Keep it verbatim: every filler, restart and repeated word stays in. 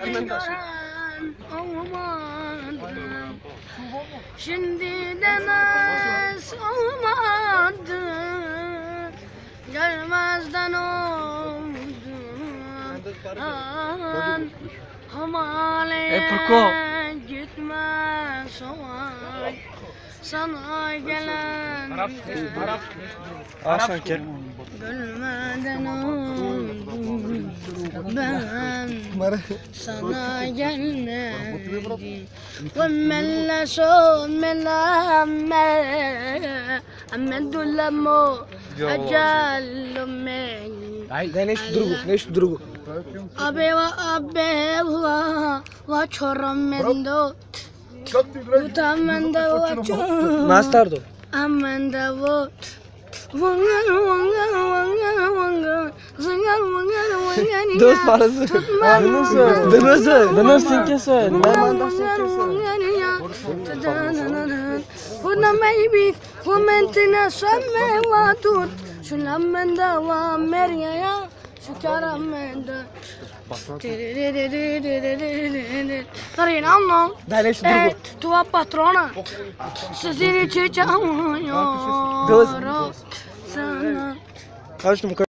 gören olmadı. Şimdiden az olmadı. Görmezden oldu. An hamaleye gitme savaş. Sana gelen Arap gel. gülmeden oldum ben sana gelmedim. Vemmelle sommella me amedulamo ajallumen. Neş durgu, neş durgu. Abeva abeva va chorramendo tutamenda va chor. Mastardo. Amanda wo wangan wangan wangan wangan zangan wangan wangan Dost parası. Dönürsün. Dönürsün. Dönürsün kesin. Ben mandasın Huna maybe momentina samme watut Shulamenda wa meria Shukaramenda Tarinanno Neş durgu. Eh, tua patrona Sizin için çağırıyor Dost. sana Karıştım.